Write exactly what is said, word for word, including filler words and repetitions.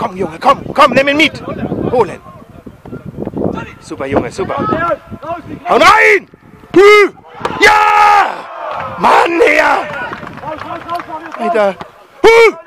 Komm, Junge, komm, komm, nimm ihn mit. Holen. Super, Junge, super. Hau rein! Ja! Mann, her! Weiter.